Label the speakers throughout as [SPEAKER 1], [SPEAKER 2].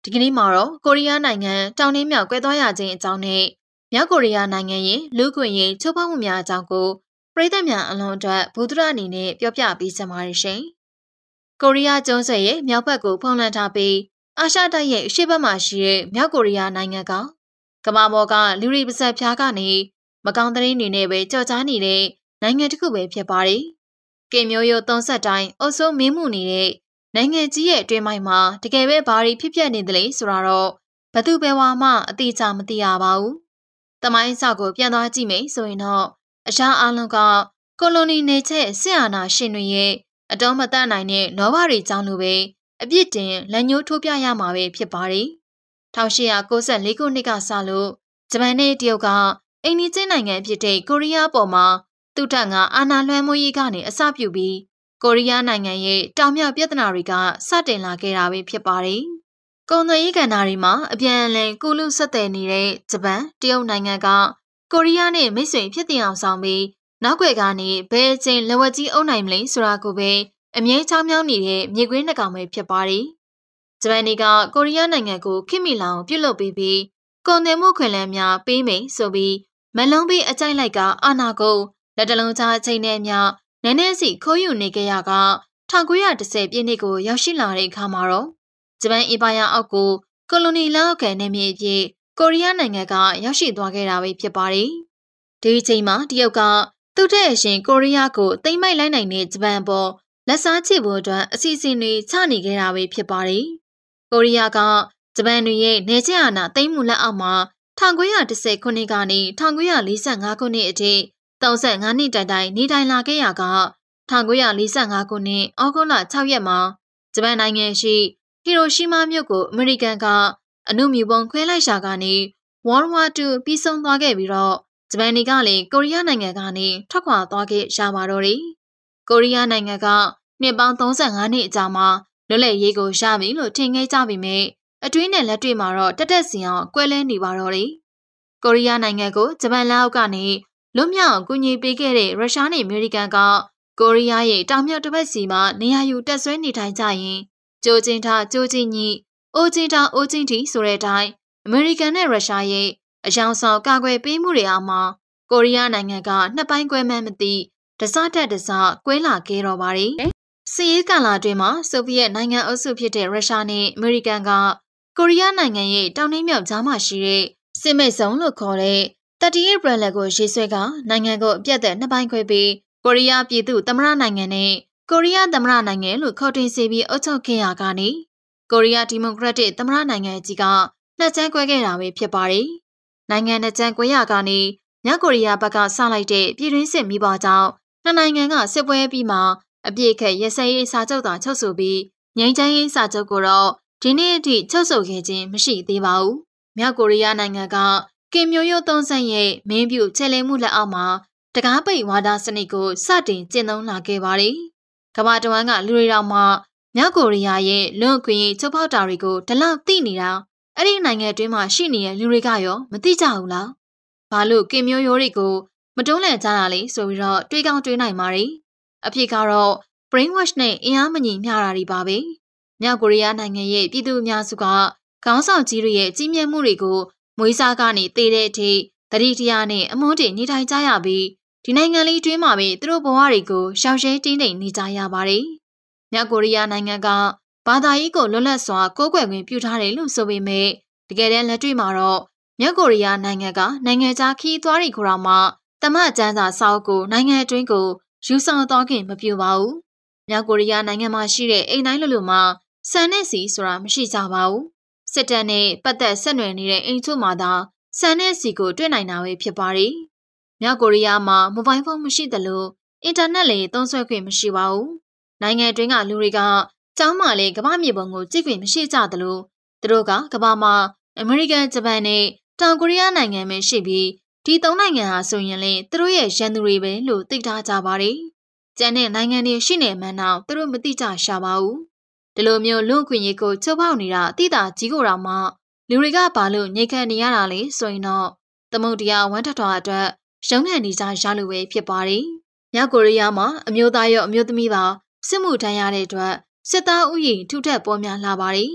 [SPEAKER 1] ဒီကနေ့မှာတော့ကိုရီးယားနိုင်ငံတောင်နှင်းမြောက်ကွဲသွားရခြင်းအကြောင်းနဲ့မြောက်ကိုရီးယားနိုင်ငံရဲ့လူ့ခွင့်ရေးချိုးဖောက်မှုများအကြောင်းကိုပြည်သက်များအလွန်အတွက်ဗုဒ္ဓရအနေနဲ့ပြောပြပေးချင်ပါတယ်ရှင်။ကိုရီးယားကျွန်းဆွယ်ရဲ့မြောက်ဘက်ကိုဖုံးလွှမ်းထားပြီးအာရှတိုက်ရဲ့အရှေ့ဘက်မှာရှိတဲ့မြောက်ကိုရီးယားနိုင်ငံကကမ္ဘာပေါ်ကလူတွေပါဆက်ဖျားကနေမကောင်းသတင်းတွေနဲ့ပဲကြော်ကြားနေတဲ့နိုင်ငံတစ်ခုပဲဖြစ်ပါတယ်။ကင်မျိုးရိုး30တိုင်းအုပ်စိုးမင်းမှုနေတဲ့နိုင်ငံကြီးရဲ့အတွင်းပိုင်းမှာတကယ်ပဲဘာတွေဖြစ်ပျက်နေသလဲဆိုတာတော့ဘသူပဲဝါမှအတိအကျမသိရပါဘူး။တမိုင်းစာကိုပြန်သွားကြည့်မယ်ဆိုရင်တော့အရာအလုံးကကိုလိုနီနေချက်ဆင်အာနာရှင်တွေရဲ့အတော်မတတ်နိုင်တဲ့လောဘတွေကြောင့်လို့ပဲအပြစ်တင်လက်ညှိုးထိုးပြရမှာပဲဖြစ်ပါတယ်။1894ခုနှစ်ကစလို့ဂျပန်နဲ့တရုတ်ကအိမ်နီးချင်းနိုင်ငံဖြစ်တဲ့ကိုရီးယားပေါ်မှာသူ့ထက်ငါအာဏာလွှမ်းမိုးရေးကနေအစပြုပြီးကိုရီးယားနိုင်ငံရဲ့တောင်မြောက်ပြဿနာတွေကစတင်လာခဲ့တာပဲဖြစ်ပါတယ်။ကုန်သွယ်ရေးကဏ္ဍတွေမှာအပြန်အလှန်ကူးလူဆက်သွယ်နေတဲ့ဂျပန်တရုတ်နိုင်ငံကကိုရီးယားနဲ့မိတ်ဆွေဖြစ်တင်အောင်ဆောင်ပြီးနောက်ွယ်ကနေဘယ်အချိန်လက်ဝက်ကြီးအုပ်နိုင်မလဲဆိုတာကိုပဲအမြဲချောင်းမြောင်းနေတဲ့မြေခွေးနှကောင်ပဲဖြစ်ပါတယ်။ဂျပန်ကကိုရီးယားနိုင်ငံကိုခိမိလောင်ပြုတ်လုပ်ပေးပြီးကုန်သွယ်မှုခွင့်လန်းများပေးမယ်ဆိုပြီးမလုံးပြီးအကြိုက်လိုက်ကအာဏာကိုလက်တလုံးချအချိန်နဲ့မျှနည်းနည်းစီခိုးယူနေကြရက1910ပြည့်နှစ်ကိုရောက်ရှိလာတဲ့အခါမှာတော့ဂျပန်အင်ပါယာအောက်ကိုကိုလိုနီလက်အောက်ခံနေမြေအဖြစ်ကိုရီးယားနိုင်ငံကရောက်ရှိသွားခဲ့တာပဲဖြစ်ပါတယ်။ဒီအချိန်မှာတရုတ်ကသူ့တဲ့အရှင်ကိုရီးယားကိုသိမ်းပိုက်လိုက်နိုင်တဲ့ဂျပန်ပေါ်လက်စားချေဖို့အတွက်အစီအစဉ်တွေချနေခဲ့တာပဲဖြစ်ပါတယ်။ကိုရီးယားကဂျပန်တွေရဲ့နေချက်အာဏာသိမ်းမှုလက်အောက်မှာ1910ခုနှစ်ကနေ1945ခုနှစ်အထိ35နှစ်တိုင်နေထိုင်လာခဲ့ရက1945ခုနှစ်ဩဂုတ်လ6ရက်မှာဂျပန်နိုင်ငံရှိဟီရိုရှီမာမြို့ကိုအမေရိကန်ကအနုမြူပုံခွဲလိုက်ရှာကနေ World War II ပြီးဆုံးသွားခဲ့ပြီးတော့ဂျပန်တွေကလည်းကိုရီးယားနိုင်ငံကနေထွက်ခွာသွားခဲ့ရပါတော့တယ်။ကိုရီးယားနိုင်ငံကနှစ်ပေါင်း35နှစ်အကြာမှာလွတ်လပ်ရေးကိုရပြီလို့ထင်ခဲ့ကြပေမဲ့အတွင်းနဲ့လက်တွေ့မှာတော့တက်စီအောင်ကွဲလဲနေပါတော့တယ်။ကိုရီးယားနိုင်ငံကိုဂျပန်လက်အောက်ကနေလွတ်မြောက်ကူညီပေးခဲ့တဲ့ရုရှားနဲ့အမေရိကန်ကကိုရီးယားရဲ့တောင်မြောက်တစ်ဖက်စီမှာနေရာယူတက်ဆွဲနေထိုင်ကြရင်ကြိုးချင်းထားကြိုးချင်းညိအိုးချင်းထားအိုးချင်းတီဆိုတဲ့အတိုင်းအမေရိကန်နဲ့ရုရှားရဲ့အယောင်ဆောင်ကာကွယ်ပေးမှုတွေအားမှာကိုရီးယားနိုင်ငံကနှစ်ပိုင်းကွဲမှန်းမသိတစတက်တစကွဲလာခဲ့တော့ပါတယ်။စစ်ရေးကာလအတွင်းမှာဆိုဗီယက်နိုင်ငံအုပ်စုဖြစ်တဲ့ရုရှားနဲ့အမေရိကန်ကကိုရီးယားနိုင်ငံရဲ့တောင်နှင်းမြောက်ကြားမှာရှိတဲ့စစ်မိတ်ဆုံလို့ခေါ်တဲ့38 Brand ကိုရေးဆွဲကနိုင်ငံကိုအပြတ်သက်နှစ်ပိုင်းခွဲပြီးကိုရီးယားပြည်သူ့သမ္မတနိုင်ငံနဲ့ကိုရီးယားသမ္မတနိုင်ငံလို့ခေါ်တင်စေပြီးအုပ်ချုပ်ခဲ့ရကနေကိုရီးယားဒီမိုကရက်တစ်သမ္မတနိုင်ငံကြီးကနှစ်ချမ်းကွဲခဲ့တာပဲဖြစ်ပါတယ်။နိုင်ငံနှစ်ချမ်းကွဲရကနေမြောက်ကိုရီးယားဘက်ကဆလိုက်တဲ့ပြည်တွင်းစစ်မိဘကြောင့်နှစ်နိုင်ငံကစစ်ပွဲပြီးမှအပြည့်ခက်ရစဲရေးစာချုပ်သာချုပ်ဆိုပြီးငြိမ်းချမ်းရေးစာချုပ်ကိုတော့ဒီနေ့အထိချုပ်ဆိုခဲ့ခြင်းမရှိသေးပါဘူး။မြောက်ကိုရီးယားနိုင်ငံကကင်မျိုးရိုး30ရဲ့မင်းပြုချဲလဲမှုလက်အောက်မှာတကားပိတ်ဝါဒစနစ်ကိုစတင်ကျင့်သုံးလာခဲ့ပါတယ်။ကမ္ဘာတဝန်းကလူတွေတော်မှမြောက်ကိုရီးယားရဲ့လွန်အခွင့်ရေးချုပ်ဖောက်တာတွေကိုဒီလောက်သိနေတာအဲ့ဒီနိုင်ငံတွင်းမှာရှိနေတဲ့လူတွေကရောမသိကြဘူးလား။ဘာလို့ကင်မျိုးရိုးတွေကိုမတွန်းလှန်ကြတာလဲဆိုပြီးတော့တွေးကောင်းတွေးနိုင်ပါတယ်။အဖြစ်ကတော့ brainwash နဲ့အင်အားမညီမျှတာတွေပါပဲ။မြောက်ကိုရီးယားနိုင်ငံရဲ့ပြည်သူအများစုကခေါင်းဆောင်ကြီးတွေရဲ့ကြီးမြတ်မှုတွေကိုမွေးစားကနေတည်တဲ့အထိတတိတရားနဲ့အမွှန်းတင်နေထိုင်ကြရပြီးဒီနိုင်ငံလေးတွင်းမှာပဲသူတို့ဘဝတွေကိုရှောင်ရဲတင်းတိမ်နေကြရပါတယ်။မြောက်ကိုရီးယားနိုင်ငံကဘာသာရေးကိုလွတ်လပ်စွာကိုးကွယ်ခွင့်ပြုထားတယ်လို့ဆိုပေမဲ့တကယ်တမ်းလက်တွေ့မှာတော့မြောက်ကိုရီးယားနိုင်ငံကနိုင်ငံခြားခီးသွားတွေကိုတော့မှတမကျန်းစာစာအုပ်ကိုနိုင်ငံအတွင်းကိုယူဆောင်သွားခင်မပြုပါဘူး။မြောက်ကိုရီးယားနိုင်ငံမှာရှိတဲ့အိမ်တိုင်းလူမှာဆန်နဲ့စီဆိုတာမရှိကြပါဘူး။စစ်တပ်နဲ့ပတ်သက်ဆက်နွယ်နေတဲ့အိမ်ချို့မှာသာဆန်နဲ့စီကိုတွေ့နိုင်တာပဲဖြစ်ပါတယ်။မြောက်ကိုရီးယားမှာမိုဘိုင်းဖုန်းမရှိသလိုအင်တာနက်လည်းသုံးစွဲခွင့်မရှိပါဘူး။နိုင်ငံတွင်းကလူတွေကကျောင်းမှာလည်းကမ္ဘာမြေပုံကိုကြည့်ခွင့်မရှိကြသလိုသူတို့ကကမ္ဘာမှာအမေရိကန်ဂျပန်နဲ့တောင်ကိုရီးယားနိုင်ငံပဲရှိပြီးဒီသုံးနိုင်ငံဟာဆိုရင်လည်းသူတို့ရဲ့ရန်သူတွေပဲလို့သိထားကြပါတယ်။ကျန်တဲ့နိုင်ငံတွေရှိနေမှန်းတော့သူတို့မသိကြရှာပါဘူး။ဒီလိုမျိုးလူ့အခွင့်အရေးကိုချုပ်ဖောက်နေတာအတိအကျကြီးကိုတော့မှလူတွေကဘာလို့ညှိခံနေရတာလဲဆိုရင်တော့သမုဒ္ဒရာဝမ်းထထွားအတွက်ရုံးနှံနေကြရလို့ပဲဖြစ်ပါတယ်။မြောက်ကိုရီးယားမှာအမျိုးသားရောအမျိုးသမီးပါစစ်မှုထမ်းရတဲ့အတွက်စစ်သားဥယျာဉ်ထူထပ်ပေါ်များလာပါတယ်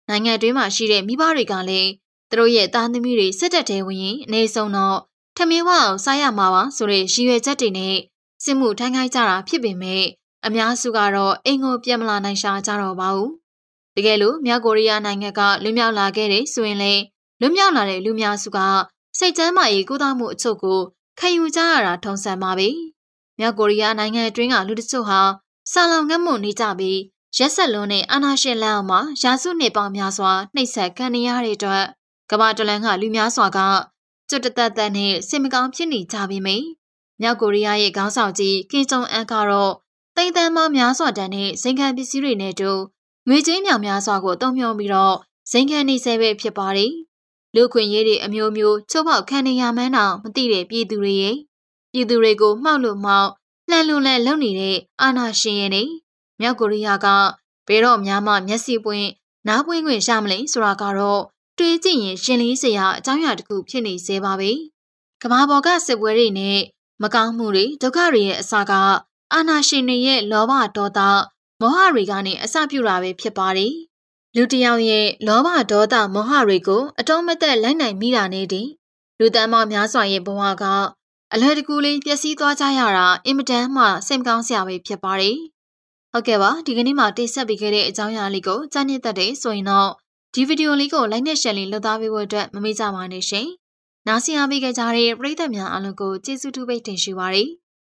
[SPEAKER 1] နိုင်ငံတွင်းမှာရှိတဲ့မိဘတွေကလည်းသူတို့ရဲ့သားသမီးတွေစစ်တပ်ထဲဝင်ရင်အနေဆုံးတော့ထမင်းဝအောင်စားရမှာပါဆိုတဲ့ရည်ရွယ်ချက်တွေနဲ့စစ်မှုထမ်းခိုင်းကြတာဖြစ်ပေမဲ့အများစုကတော့အိမ်ကိုပြန်မလာနိုင်ရှာကြတော့ပါဘူး။တကယ်လို့မြောက်ကိုရီးယားနိုင်ငံကလွတ်မြောက်လာခဲ့တဲ့ဆိုရင်လည်းလွတ်မြောက်လာတဲ့လူများစုကစိတ်ကျန်းမာရေးကုသမှုအချို့ကိုခံယူကြရတာထုံးစံပါပဲ။မြောက်ကိုရီးယားနိုင်ငံအတွင်းကလူတချို့ဟာဆာလောင်ငတ်မွနေကြပြီးရက်ဆက်လွန်တဲ့အာဏာရှင်လက်အောက်မှာရာစုနှစ်ပေါင်းများစွာနှိပ်စက်ခံနေရတဲ့အတွက်ကမ္ဘာတလန်ကလူများစွာကကျွတ်တသက်သက်နဲ့စိတ်မကောင်းဖြစ်နေကြပြီမေ။မြောက်ကိုရီးယားရဲ့ခေါင်းဆောင်ကြီးကင်ဂျုံအန်ကတော့တိမ်တန်းပေါင်းများစွာတန်တဲ့ဇိမ်ခံပစ္စည်းတွေနဲ့တူငွေကြေးမြောင်များစွာကိုအသုံးပြုပြီးတော့ဇိမ်ခံနေဆဲပဲဖြစ်ပါတယ်။လူခွင့်ရေးတွေအမျိုးမျိုးချိုးဖောက်ခံနေရမှန်းတော့မသိတဲ့ပြည်သူတွေရဲ့ပြည်သူတွေကိုမှောက်လို့မှောက်လှန်လို့လည်းလုပ်နေတဲ့အာဏာရှင်ရဲ့နေမြောက်ကိုရီးယားကဘယ်တော့မှမျက်စိပွင့်နားပွင့်ခွင့်ရမလဲဆိုတာကတော့တွေးကြည့်ရင်ရှင်လေးစရာအကြောင်းအရာတစ်ခုဖြစ်နေသေးပါပဲ။ကမ္ဘာပေါ်ကစစ်ပွဲတွေနဲ့မကောင်းမှုတွေဒုက္ခတွေရဲ့အစကအာဏာရှင်တွေရဲ့လောဘဒေါသမောဟတွေကနေအစပြုတာပဲဖြစ်ပါတယ်။လူတစ်ယောက်ရဲ့လောဘဒေါသမောဟတွေကိုအတုံးမသက်လိုက်နိုင်မိတာနဲ့တည်းလူတန်းပေါင်းများစွာရဲ့ဘဝကအလွယ်တကူလေးပျက်စီးသွားကြရတာအင်မတန်မှစိတ်မကောင်းစရာပဲဖြစ်ပါတယ်။ဟုတ်ကဲ့ပါဒီကနေ့မှတင်ဆက်ပေးခဲ့တဲ့အကြောင်းအရာလေးကိုကြားနေတတ်တဲ့ဆိုရင်တော့ဒီဗီဒီယိုလေးကို like နဲ့ share လေးလုပ်သားပေးဖို့အတွက်မမေ့ကြပါနဲ့ရှင်။နားဆင်အားပေးကြတဲ့ပရိသတ်များအားလုံးကိုကျေးဇူးတူပိတ်တင်ရှိပါရစေ။